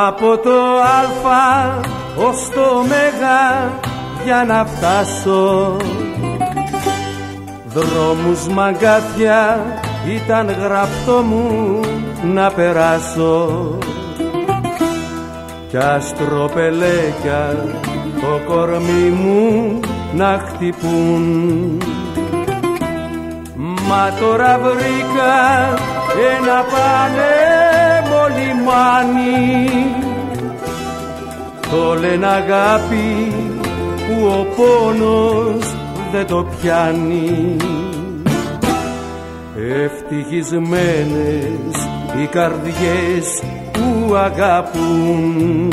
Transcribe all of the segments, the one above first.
Από το Α ως το Μέγα για να φτάσω, δρόμους μαγκάθια ήταν γραφτό μου να περάσω, κι αστροπελέκια το κορμί μου να χτυπούν. Μα τώρα βρήκα ένα πανέμο λιμάνι, το λένε αγάπη που ο πόνος δεν το πιάνει. Ευτυχισμένες οι καρδιές που αγαπούν.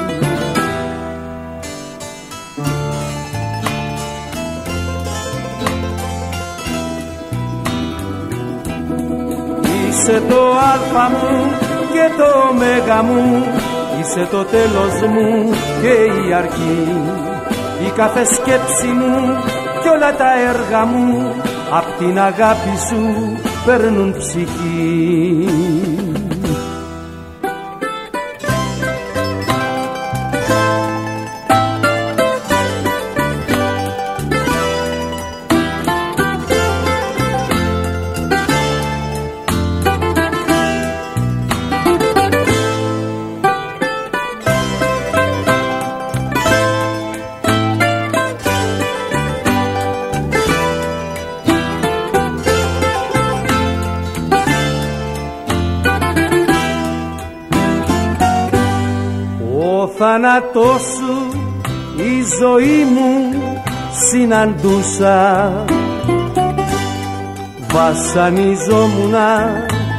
Είσαι το Α μου και το Μέγα μου, είσαι το τέλος μου και η αρχή, η κάθε σκέψη μου κι όλα τα έργα μου απ' την αγάπη σου παίρνουν ψυχή. Ο θάνατός σου η ζωή μου συναντούσα, βασανιζόμουνα,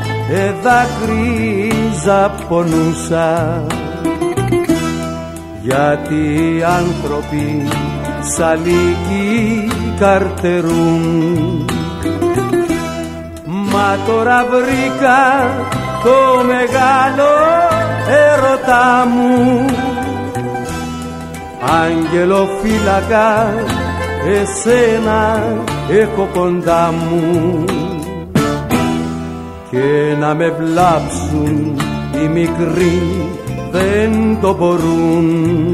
δάκρυζα, πονούσα, γιατί οι άνθρωποι σαν λύκοι καρτερούν. Μα τώρα βρήκα το μεγάλο έρωτά μου, άγγελο φύλακα, εσένα έχω κοντά μου, και να με βλάψουν οι μικροί δεν το μπορούν.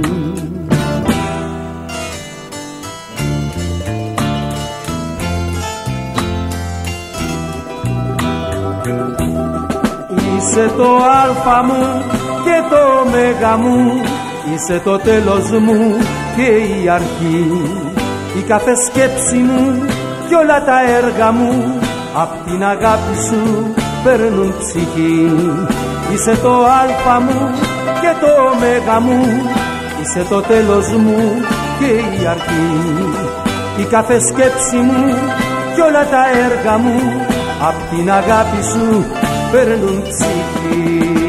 Είσαι το Α μου και το Μέγα μου, είσαι το τέλος μου και η αρχή, η κάθε σκέψη μου κι όλα τα έργα μου απ' την αγάπη σου παίρνουν ψυχή. Είσαι το Α μου και το Μέγα μου, είσαι το τέλος μου και η αρχή, η κάθε σκέψη μου κι όλα τα έργα μου απ' την αγάπη σου παίρνουν ψυχή.